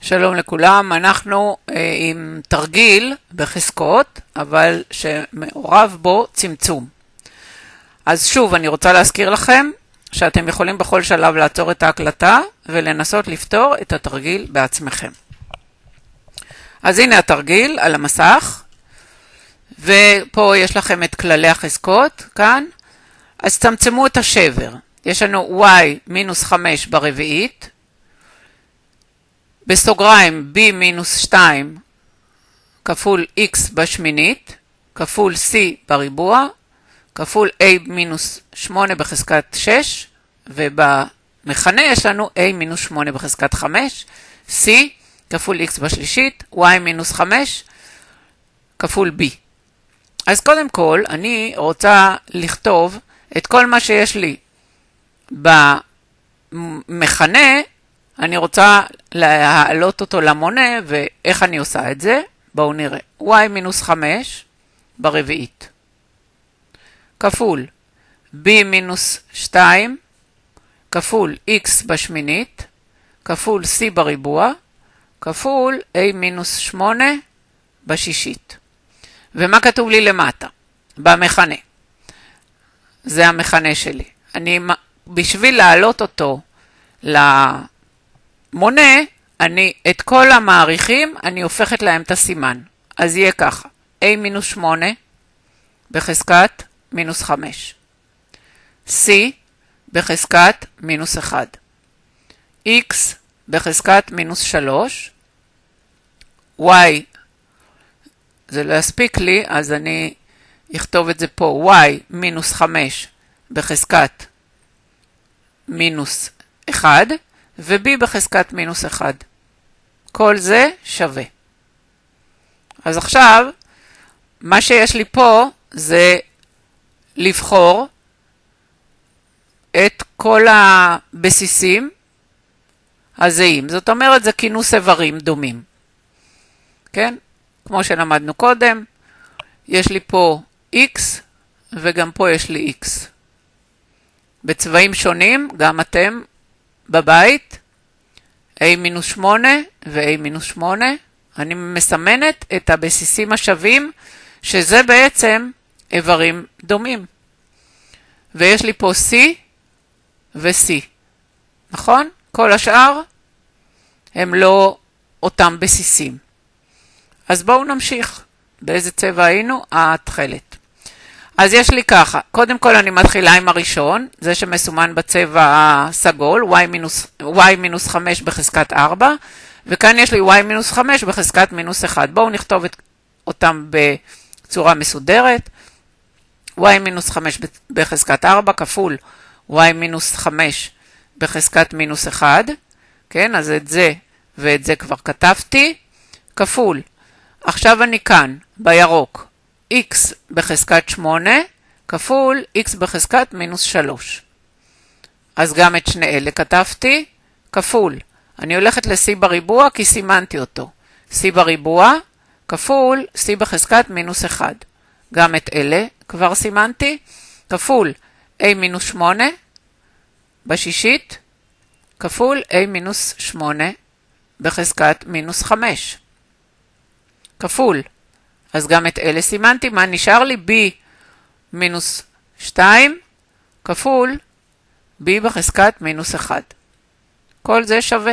שלום לכולם, אנחנו עם תרגיל בחזקות, אבל שמעורב בו צמצום. אז שוב, אני רוצה להזכיר לכם שאתם יכולים בכל שלב לעצור את ההקלטה ולנסות לפתור את התרגיל בעצמכם. אז הנה התרגיל על המסך, ופה יש לכם את כללי החזקות, כאן. אז צמצמו את השבר. יש לנו y מינוס 5 ברביעית, בסוגריים b מינוס 2 כפול x בשמינית, כפול c בריבוע, כפול a מינוס 8 בחזקת 6, ובמכנה יש לנו a מינוס 8 בחזקת 5, c כפול x בשלישית, y מינוס 5 כפול b. אז קודם כל אני רוצה לכתוב את כל מה שיש לי במכנה, אני רוצה להעלות אותו למונה, ואיך אני עושה את זה? בואו נראה. y מינוס 5 ברביעית, כפול b מינוס 2, כפול x בשמינית, כפול c בריבוע, כפול a מינוס 8 בשישית. ומה כתוב לי למטה? במכנה. זה המכנה שלי. בשביל להעלות אותו למונה, את כל המעריכים, אני הופכת להם את הסימן. אז יהיה ככה. a מינוס 8 בחזקת מינוס 5. c בחזקת מינוס 1. x בחזקת מינוס 3. y, זה לא יספיק לי, אז אני אכתוב את זה פה. y מינוס 5 בחזקת מינוס 1. ו-b בחזקת מינוס 1. כל זה שווה. אז עכשיו, מה שיש לי פה זה לבחור את כל הבסיסים הזהים. זאת אומרת, זה כינוס איברים דומים. כן? כמו שלמדנו קודם, יש לי פה x וגם פה יש לי x. בצבעים שונים, גם אתם בבית, a מינוס 8 ו-a מינוס 8, אני מסמנת את הבסיסים השווים, שזה בעצם איברים דומים. ויש לי פה c ו-c, נכון? כל השאר הם לא אותם בסיסים. אז בואו נמשיך. באיזה צבע היינו? התכלת. אז יש לי ככה, קודם כל אני מתחילה עם הראשון, זה שמסומן בצבע הסגול, y מינוס 5 בחזקת 4, וכאן יש לי y מינוס 5 בחזקת מינוס 1. בואו נכתוב אותם בצורה מסודרת. y מינוס 5 בחזקת 4 כפול y מינוס 5 בחזקת מינוס 1, כן, אז את זה ואת זה כבר כתבתי, כפול. עכשיו אני כאן, בירוק. x בחזקת 8 כפול x בחזקת מינוס 3. אז גם את שני אלה כתבתי, כפול. אני הולכת ל-c בריבוע כי סימנתי אותו. c בריבוע כפול c בחזקת מינוס 1. גם את אלה כבר סימנתי, כפול a מינוס 8 בשישית, כפול a מינוס 8 בחזקת מינוס 5. כפול. אז גם את אלה סימנתי, מה נשאר לי? b מינוס 2 כפול b בחזקת מינוס 1. כל זה שווה.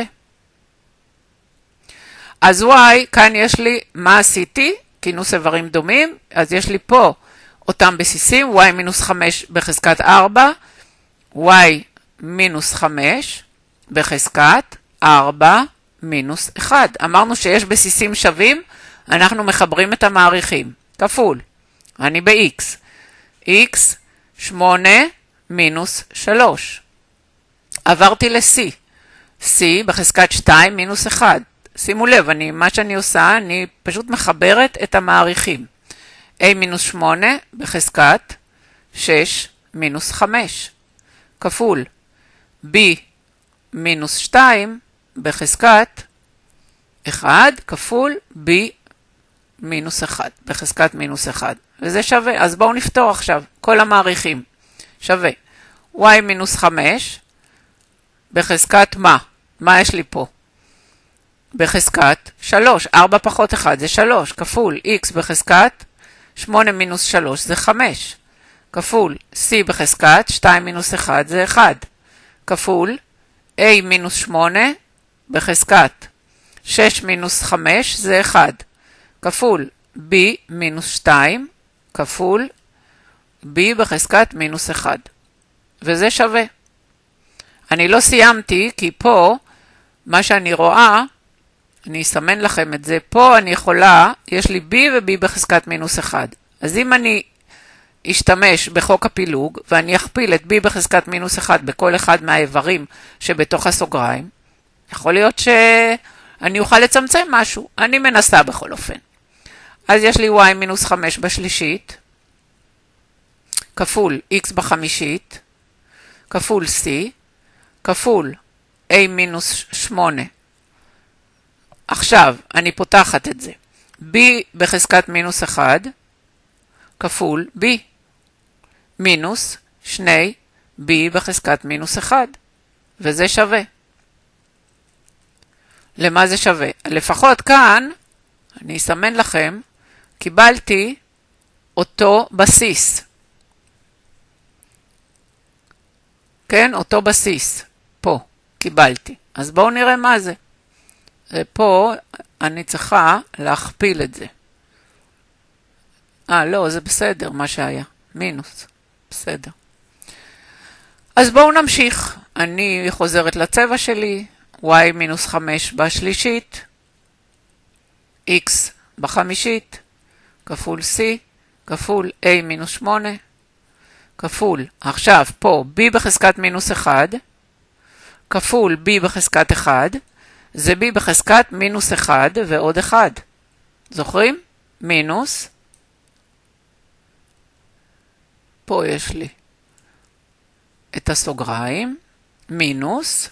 אז y, כאן יש לי, מה עשיתי? כינוס איברים דומים, אז יש לי פה אותם בסיסים, y מינוס 5 בחזקת 4, y מינוס 5 בחזקת 4 מינוס 1. אמרנו שיש בסיסים שווים, אנחנו מחברים את המעריכים. כפול. אני ב-x. x 8 מינוס 3. עברתי ל-c. c בחזקת 2 מינוס 1. שימו לב, מה שאני עושה, אני פשוט מחברת את המעריכים. a מינוס 8 בחזקת 6 מינוס 5. כפול. b מינוס 2 בחזקת 1 כפול b מינוס 1, בחזקת מינוס 1. וזה שווה. אז בואו נפתור עכשיו. כל המעריכים. שווה. y מינוס 5 בחזקת מה? מה יש לי פה? בחזקת 3. 4 פחות 1 זה 3, כפול x בחזקת 8 מינוס 3 זה 5, כפול c בחזקת 2 מינוס 1 זה 1, כפול a מינוס 8 בחזקת 6 מינוס 5 זה 1, כפול b מינוס 2 כפול b בחזקת מינוס 1. וזה שווה. אני לא סיימתי, כי פה, מה שאני רואה, אני אסמן לכם את זה, פה אני יכולה, יש לי b ו-b בחזקת מינוס 1. אז אם אני אשתמש בחוק הפילוג, ואני אכפיל את b בחזקת מינוס 1 בכל אחד מהאיברים שבתוך הסוגריים, יכול להיות שאני אוכל לצמצם משהו. אני מנסה בכל אופן. אז יש לי y מינוס 5 בשלישית, כפול x בחמישית, כפול c, כפול a מינוס 8. עכשיו אני פותחת את זה. b בחזקת מינוס 1, כפול b, מינוס 2 b בחזקת מינוס 1. וזה שווה. למה זה שווה? לפחות כאן, אני אסמן לכם, קיבלתי אותו בסיס. כן, אותו בסיס. פה, קיבלתי. אז בואו נראה מה זה. ופה אני צריכה להכפיל את זה. לא, זה בסדר מה שהיה. מינוס. בסדר. אז בואו נמשיך. אני חוזרת לצבע שלי. y מינוס 5 בשלישית. x בחמישית. כפול c. כפול a מינוס 8. כפול, עכשיו פה b בחזקת מינוס 1. כפול b בחזקת 1. זה b בחזקת מינוס 1 ועוד 1. זוכרים? מינוס. פה יש לי את הסוגריים. מינוס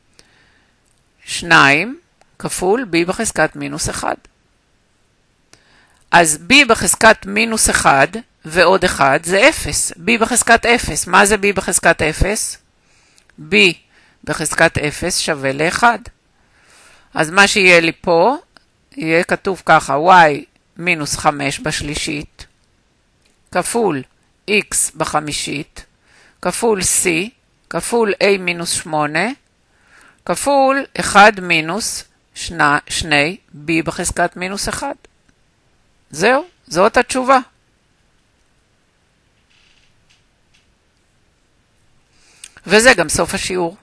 2 כפול b בחזקת מינוס 1. אז b בחזקת מינוס 1 ועוד 1 זה 0. b בחזקת 0. מה זה b בחזקת 0? b בחזקת 0 שווה ל-1. אז מה שיהיה לי פה, יהיה כתוב ככה, y מינוס 5 בשלישית, כפול x בחמישית, כפול c, כפול a מינוס 8, כפול 1 מינוס 2 b בחזקת מינוס 1. זהו, זאת התשובה. וזה גם סוף השיעור.